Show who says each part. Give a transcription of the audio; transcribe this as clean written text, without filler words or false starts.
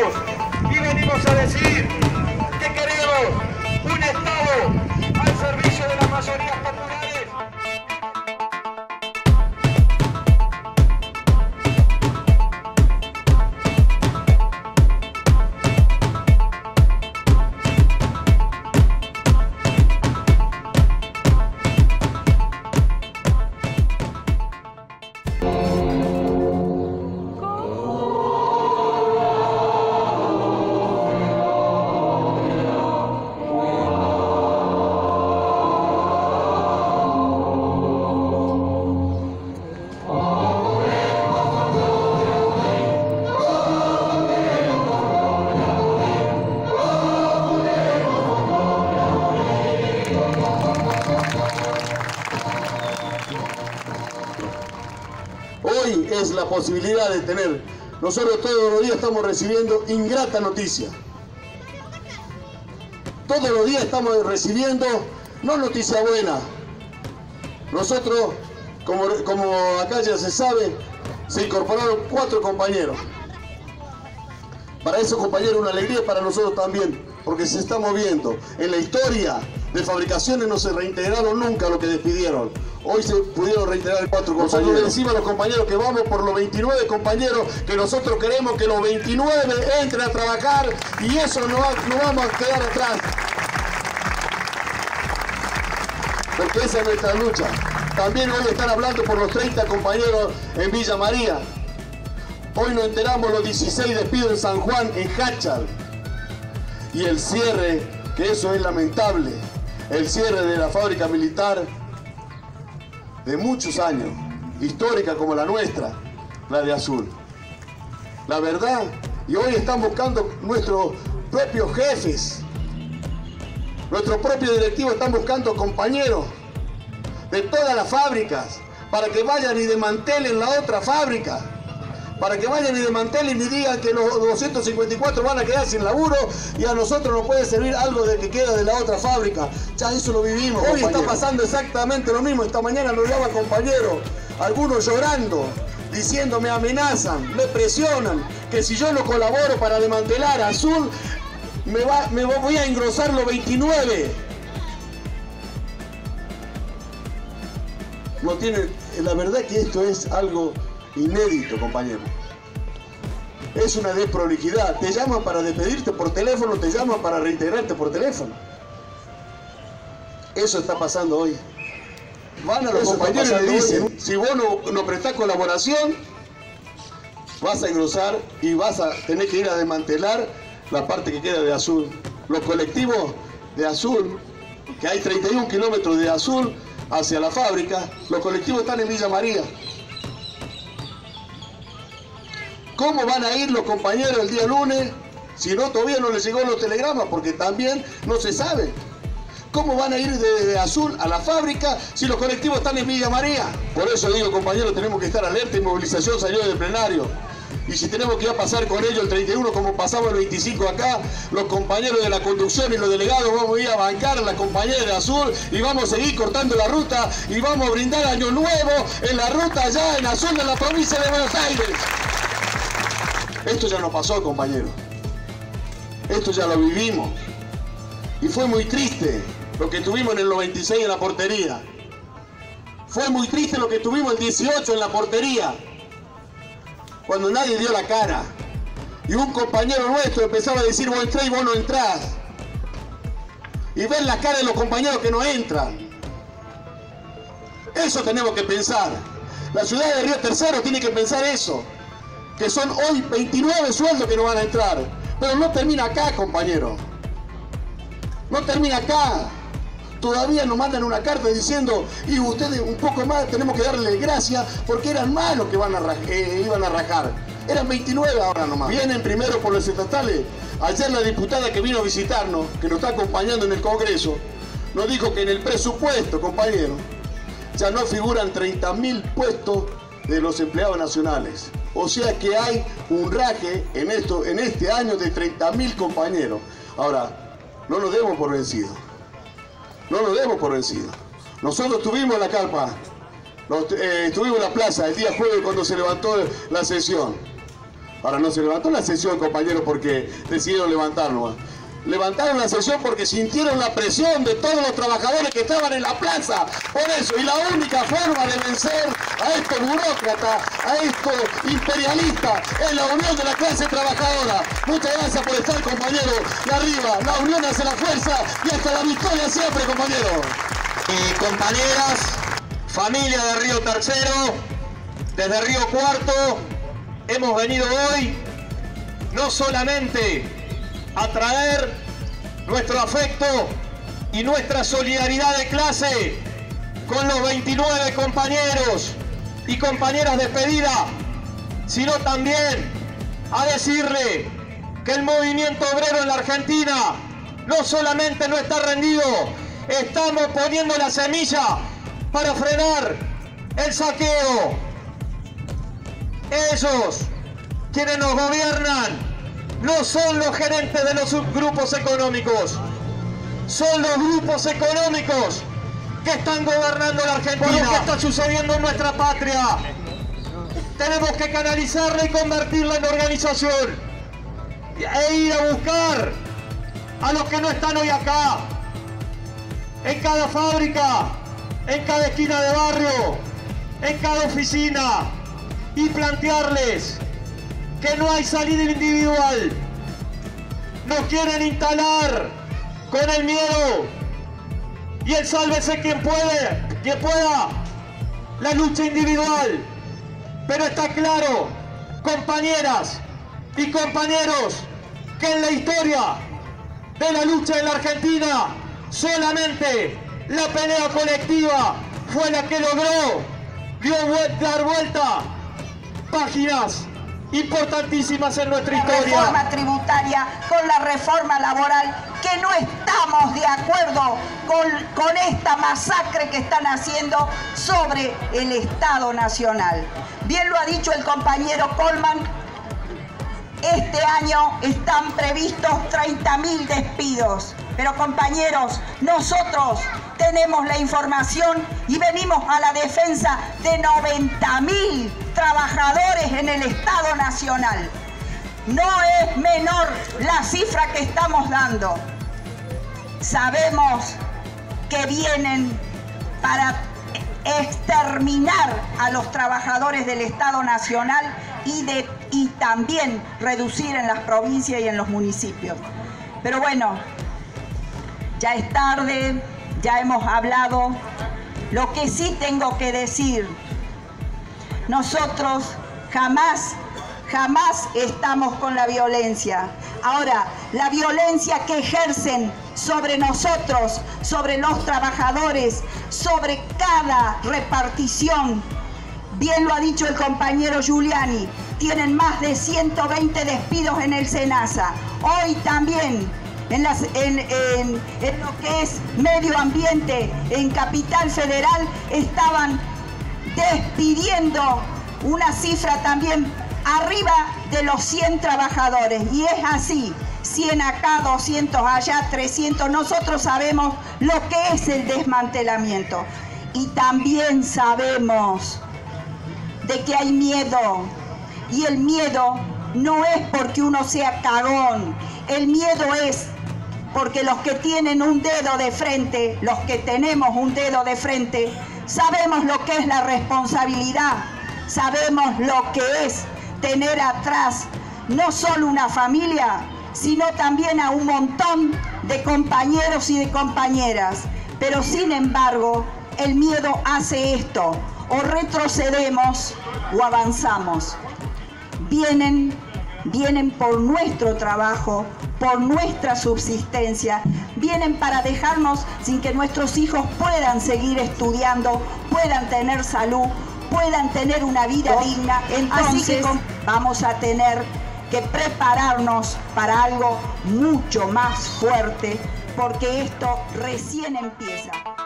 Speaker 1: queremos, y venimos a decir que queremos un Estado al servicio de las mayorías populares.
Speaker 2: Hoy es la posibilidad de tener, nosotros todos los días estamos recibiendo ingrata noticia. Todos los días estamos recibiendo no noticia buena. Nosotros, como acá ya se sabe, se incorporaron 4 compañeros. Para esos compañeros una alegría, para nosotros también, porque se está moviendo. En la historia de fabricaciones no se reintegraron nunca lo que despidieron. Hoy se pudieron reintegrar 4 compañeros. Nosotros le decimos a los compañeros que vamos por los 29 compañeros, que nosotros queremos que los 29 entren a trabajar y eso no vamos a quedar atrás. Porque esa es nuestra lucha. También hoy están hablando por los 30 compañeros en Villa María. Hoy nos enteramos los 16 despidos en San Juan, en Háchal. Y el cierre, que eso es lamentable, el cierre de la fábrica militar de muchos años, histórica como la nuestra, la de Azul. La verdad, y hoy están buscando nuestros propios jefes, nuestros propios directivos están buscando compañeros de todas las fábricas para que vayan y desmantelen la otra fábrica, para que vayan y desmantelen y digan que los 254 van a quedar sin laburo y a nosotros nos puede servir algo de que queda de la otra fábrica. Ya eso lo vivimos. Hoy compañero. Está pasando exactamente lo mismo. Esta mañana nos llama compañeros, algunos llorando, diciendo me amenazan, me presionan, que si yo no colaboro para desmantelar Azul, me voy a engrosar los 29. No tiene, la verdad que esto es algo inédito, compañero. Es una desprolijidad. Te llaman para despedirte por teléfono, te llaman para reintegrarte por teléfono. Eso está pasando hoy. Van a los compañeros y le dicen, si vos no prestás colaboración, vas a engrosar y vas a tener que ir a desmantelar la parte que queda de Azul. Los colectivos de Azul, que hay 31 kilómetros de Azul hacia la fábrica, los colectivos están en Villa María. ¿Cómo van a ir los compañeros el día lunes si no todavía no les llegó los telegramas? Porque también no se sabe. ¿Cómo van a ir de Azul a la fábrica si los colectivos están en Villa María? Por eso digo, compañeros, tenemos que estar alerta y movilización salió del plenario. Y si tenemos que ir a pasar con ellos el 31 como pasamos el 25 acá, los compañeros de la conducción y los delegados vamos a ir a bancar a las compañeras de Azul y vamos a seguir cortando la ruta y vamos a brindar año nuevo en la ruta allá en Azul de la provincia de Buenos Aires. Esto ya no pasó, compañeros. Esto ya lo vivimos. Y fue muy triste lo que tuvimos en el 96 en la portería. Fue muy triste lo que tuvimos el 18 en la portería. Cuando nadie dio la cara. Y un compañero nuestro empezaba a decir, vos entrás y vos no entrás. Y ver la cara de los compañeros que no entran. Eso tenemos que pensar. La ciudad de Río Tercero tiene que pensar eso. Que son hoy 29 sueldos que no van a entrar. Pero no termina acá, compañero. No termina acá. Todavía nos mandan una carta diciendo, y ustedes un poco más tenemos que darle gracias porque eran más los que iban a rajar. Eran 29 ahora nomás. Vienen primero por los estatales. Ayer la diputada que vino a visitarnos, que nos está acompañando en el Congreso, nos dijo que en el presupuesto, compañero, ya no figuran 30.000 puestos de los empleados nacionales. O sea que hay un raje en este año de 30.000 compañeros. Ahora, no nos demos por vencidos. No nos demos por vencidos. Nosotros tuvimos la carpa, estuvimos en la plaza el día jueves cuando se levantó la sesión. Ahora no se levantó la sesión, compañeros, porque decidieron levantarnos. Levantaron la sesión porque sintieron la presión de todos los trabajadores que estaban en la plaza. Por eso, y la única forma de vencer a estos burócratas, a estos imperialistas, es la unión de la clase trabajadora. Muchas gracias por estar, compañeros. Y arriba, la unión hace la fuerza y hasta la victoria siempre, compañeros.
Speaker 1: Y compañeras, familia de Río Tercero, desde Río Cuarto, hemos venido hoy no solamente a traer nuestro afecto y nuestra solidaridad de clase con los 29 compañeros y compañeras despedidas, sino también a decirle que el movimiento obrero en la Argentina no solamente no está rendido, estamos poniendo la semilla para frenar el saqueo. Ellos, quienes nos gobiernan, no son los gerentes de los grupos económicos, son los grupos económicos que están gobernando la Argentina. Por lo que está sucediendo en nuestra patria, tenemos que canalizarla y convertirla en organización e ir a buscar a los que no están hoy acá, en cada fábrica, en cada esquina de barrio, en cada oficina, y plantearles que no hay salida individual. Nos quieren instalar con el miedo y el sálvese quien pueda, la lucha individual. Pero está claro, compañeras y compañeros, que en la historia de la lucha en la Argentina solamente la pelea colectiva fue la que logró dar vuelta páginas importantísimas en nuestra historia.
Speaker 3: La reforma tributaria con la reforma laboral, que no estamos de acuerdo con esta masacre que están haciendo sobre el Estado Nacional. Bien lo ha dicho el compañero Colman, este año están previstos 30.000 despidos. Pero compañeros, nosotros tenemos la información y venimos a la defensa de 90.000 trabajadores en el Estado Nacional. No es menor la cifra que estamos dando. Sabemos que vienen para exterminar a los trabajadores del Estado Nacional y también reducir en las provincias y en los municipios. Pero bueno, ya es tarde, ya hemos hablado. Lo que sí tengo que decir, nosotros jamás estamos con la violencia. Ahora, la violencia que ejercen sobre nosotros, sobre los trabajadores, sobre cada repartición, bien lo ha dicho el compañero Giuliani, tienen más de 120 despidos en el SENASA. Hoy también en lo que es medio ambiente en Capital Federal estaban despidiendo una cifra también arriba de los 100 trabajadores, y es así, 100 acá, 200 allá, 300, nosotros sabemos lo que es el desmantelamiento, y también sabemos de que hay miedo, y el miedo no es porque uno sea cagón, el miedo es porque los que tienen un dedo de frente, los que tenemos un dedo de frente, sabemos lo que es la responsabilidad, sabemos lo que es tener atrás no solo una familia, sino también a un montón de compañeros y de compañeras. Pero sin embargo, el miedo hace esto: o retrocedemos o avanzamos. Vienen por nuestro trabajo, por nuestra subsistencia, vienen para dejarnos sin que nuestros hijos puedan seguir estudiando, puedan tener salud, puedan tener una vida digna. Entonces vamos a tener que prepararnos para algo mucho más fuerte, porque esto recién empieza.